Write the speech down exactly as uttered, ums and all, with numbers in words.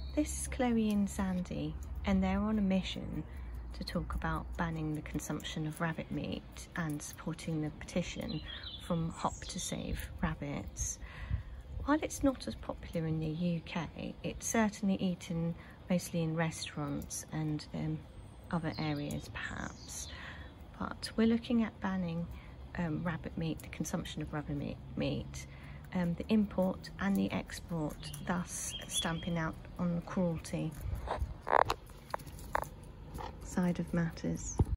This is Chloe and Sandy, and they're on a mission to talk about banning the consumption of rabbit meat and supporting the petition from Hop to Save Rabbits. While it's not as popular in the U K, it's certainly eaten mostly in restaurants and um, other areas perhaps. But we're looking at banning um, rabbit meat, the consumption of rabbit meat, meat um, the import and the export, thus stamping out on the cruelty side of matters.